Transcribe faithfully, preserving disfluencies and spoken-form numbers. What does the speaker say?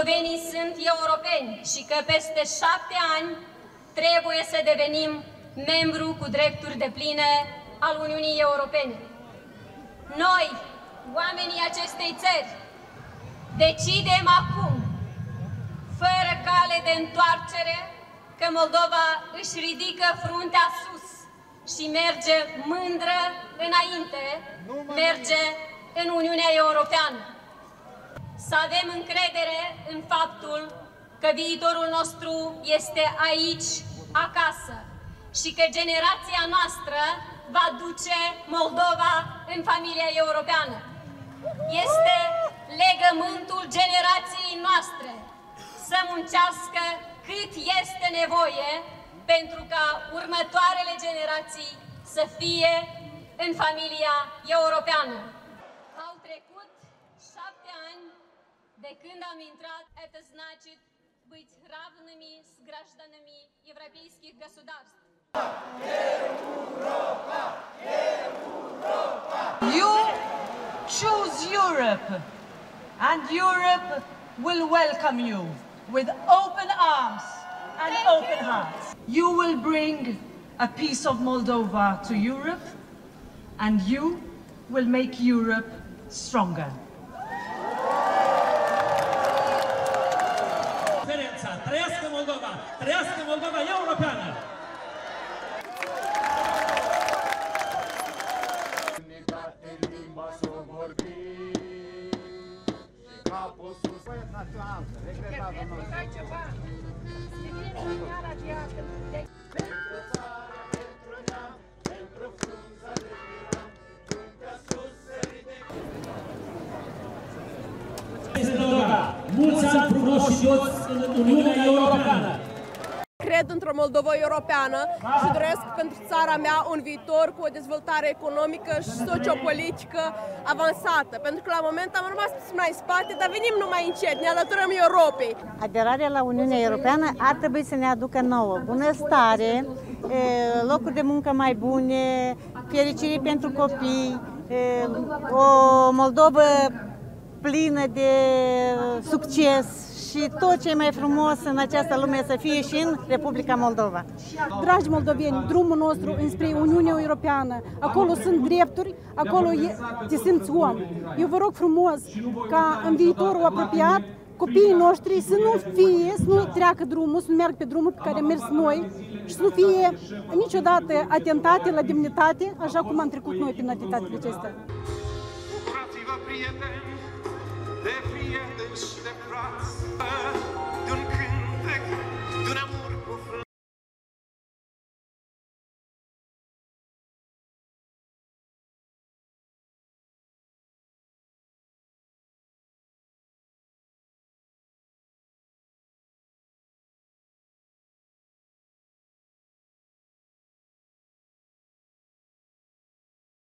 moldovenii sunt europeni și că peste șapte ani trebuie să devenim membru cu drepturi depline al Uniunii Europene. Noi, oamenii acestei țări, decidem acum, fără cale de întoarcere, că Moldova își ridică fruntea sus și merge mândră înainte, merge în Uniunea Europeană. Să avem încredere în faptul că viitorul nostru este aici, acasă, și că generația noastră va duce Moldova în familia europeană. Este legământul generației noastre să muncească cât este nevoie pentru ca următoarele generații să fie în familia europeană. Au trecut șapte ani de când am intrat, это значит быть равными с гражданами европейских государств. You choose Europe, and Europe will welcome you with open arms and Thank open you. hearts. You will bring a piece of Moldova to Europe, and you will make Europe stronger. Trăiască Moldova! Trăiască Moldova europeană! Mulți ani frumoși și toți în Uniunea Europeană! Cred într-o Moldova europeană și doresc pentru țara mea un viitor cu o dezvoltare economică și sociopolitică avansată. Pentru că la moment am rămas mai în spate, dar venim numai încet, ne alăturăm Europei. Aderarea la Uniunea Europeană ar trebui să ne aducă nouă bunăstare, locuri de muncă mai bune, fericire pentru copii, o Moldovă plină de succes și tot ce e mai frumos în această lume să fie și în Republica Moldova. Dragi moldoveni, drumul nostru înspre Uniunea Europeană, acolo sunt drepturi, acolo te simți om. Eu vă rog frumos ca în viitorul apropiat copiii noștri să nu fie, să nu treacă drumul, să nu meargă pe drumul pe care am mers noi și să nu fie niciodată atentate la demnitate, așa cum am trecut noi prin atentatele acestea. Bucurați-vă, prieteni, de prieteni și de frați,